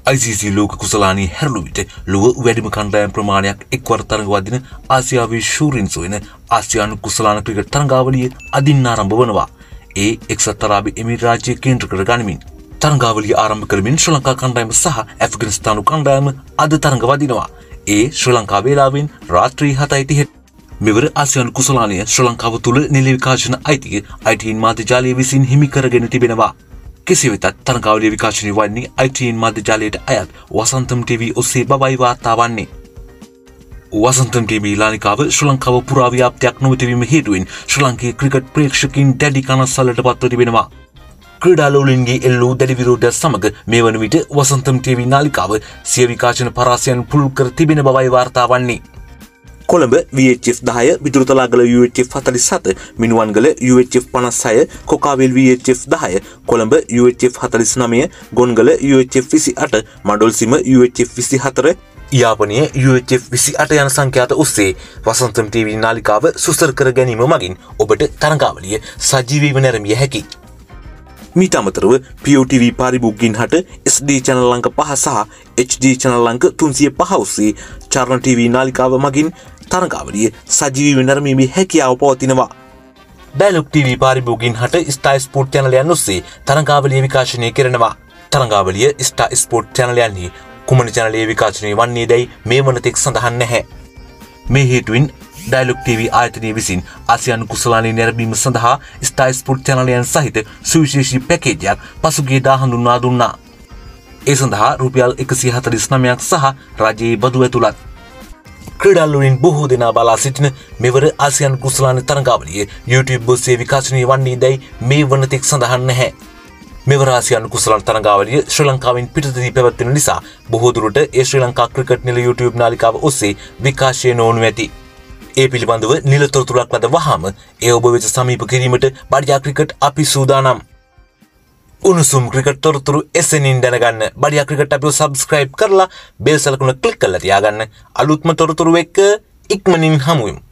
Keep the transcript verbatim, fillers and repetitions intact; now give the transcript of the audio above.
I C C ලෝක කුසලානී හැරළු විට ලොව වැඩිම කණ්ඩායම් ප්‍රමාණයක් එක්වර තරඟවදින ආසියාවේ ශූරින් සොයන ආසියානු කුසලාන ක්‍රිකට් තරඟාවලිය අදින් ආරම්භ වනවා. ඒ එක්සත් අරාබි එමිරාජ්‍ය කේන්ද්‍ර කර ගනිමින් තරඟාවලිය ආරම්භ කරමින් ශ්‍රී ලංකා කණ්ඩායම සහ ඇෆ්ගනිස්තානු කණ්ඩායම අද තරඟවදිනවා. ඒ ශ්‍රී ලංකා වේලාවෙන් රාත්‍රී හතයි තිහට. මෙවර ආසියානු කුසලානය ශ්‍රී ලංකාව තුළ නිල විකාශන අයිතිය I T N මාධ්‍ය ජාලය විසින් හිමි කරගෙන තිබෙනවා. කෙසේ වෙතත් තරඟාවලිය විකාශනය වන්නේ I T N මාධ්‍ය ජාලයට අයත් වසන්තම් T V ඔස්සේ බවයි වාර්තා වන්නේ. වසන්තම් T V ලාලිකාව ශ්‍රී ලංකාව පුරා ව්‍යාප්තියක් නොමැතිවීම හේතුවෙන් ශ්‍රී ලංකේ ක්‍රිකට් ප්‍රේක්ෂකින් දැඩි කනස්සල්ලට පත්ව තිබෙනවා. ක්‍රීඩාලෝලීන්ගේ එල්ලූ දැඩි විරෝධය සමග මේ වන විට වසන්තම් T V නාලිකාව සිය විකාශන පරාසයන් පුළුල් කර තිබෙන බවයි වාර්තා වන්නේ. කොළඹ V H F දහය, විදුරුතලාගල U H F හතළිස් හත, මිනුවන්ගල U H F පනස් හය, කොකාවිල් V H F දහය, කොළඹ U H F හතළිස් නවය, ගොන්ගල U H F විසි අට, මඩොල්සිම U H F විසි හතර, යාපනයේ U H F විසි අට යන සංඛ්‍යාත ඔස්සේ වසන්තම් T V නාලිකාව සුසර කර ගැනීම මගින් ඔබට තරඟාවලිය සජීවීව නැරඹිය හැකියි. මීට අමතරව P O T V පාරිභෝගිකයින් හට S D channel අංක පහ සහ H D channel අංක තුන්සිය පහ ඔස්සේ චාරණ T V නාලිකාව මගින් තරඟාවලිය සජීවීව නැරඹීමේ හැකියාව පවතිනවා. ඩයලොග් T V පාරිභෝගිකයින් හට ස්ටාර් ස්පෝර්ට් channel ඔස්සේ තරඟාවලිය විකාශනය කරනවා. තරඟාවලිය ස්ටාර් ස්පෝර්ට් channel යන්හි කුමන channel විකාශනය වන්නේ දැයි මේ වනතෙක් සඳහන් නැහැ. මේ හේතුවෙන් ඩයලොග් T V ආයතනය විසින් ආසියානු කුසලානයේ නැරඹීම සඳහා ස්ටාර් ස්පෝර්ට් channel යන් සහිත සුවිශේෂී පැකේජයක් පසුගියදා හඳුන්වා දුන්නා. ඒ සඳහා රුපියල් එකසිය හතළිස් නවයක් සහ රජයේ බදු ඇතුළත්. ක්‍රීඩාලුවලින් බොහෝ දෙනා බලා සිටින මෙවර ආසියානු කුසලාන තරඟාවලිය YouTube ඔස්සේ විකාශනය වන්නේ දැයි මේ වනතෙක් සඳහන් නැහැ. මෙවර ආසියානු කුසලාන තරඟාවලිය ශ්‍රී ලංකාවෙන් පිටතදී පැවැත්වෙන නිසා බොහෝ දුරට ඒ ශ්‍රී ලංකා ක්‍රිකට් නිල YouTube නාලිකාව ඔස්සේ විකාශය නොවනු ඇති. ඒ පිළිබඳව නිල තොරතුරක් ලද වහාම ඒ ඔබ වෙත සමීප කිරීමට බඩියා ක්‍රිකට් අපි සූදානම්. උණුසුම් ක්‍රිකට් තොරතුරු එසෙනින් දැනගන්න බඩියා ක්‍රිකට් අපිව subscribe කරලා බෙල් සලකුණ ක්ලික් කරලා තියාගන්න. අලුත්ම තොරතුරු එක්ක ඉක්මනින් හමු වෙමු.